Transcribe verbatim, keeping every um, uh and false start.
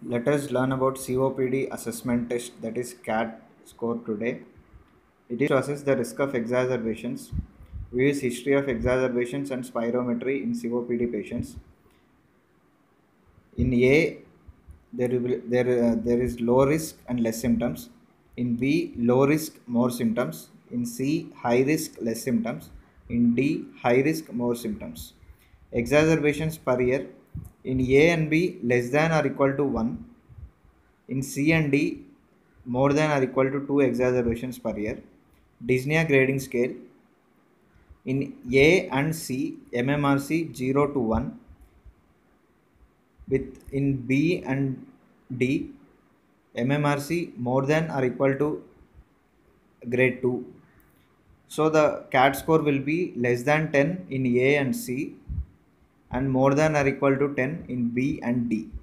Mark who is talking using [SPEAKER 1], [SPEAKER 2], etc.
[SPEAKER 1] Let us learn about C O P D assessment test, that is CAT score today. It is to assess the risk of exacerbations. We use history of exacerbations and spirometry in C O P D patients. In A, there will be, there, uh, there is low risk and less symptoms. In B, low risk, more symptoms. In C, high risk, less symptoms. In D, high risk, more symptoms. Exacerbations per year. In A and B, less than or equal to one. In C and D, more than or equal to two exacerbations per year. Dyspnea grading scale. In A and C, M M R C zero to one. With in B and D, M M R C more than or equal to grade two. So the CAT score will be less than ten in A and C and more than or equal to ten in B and D.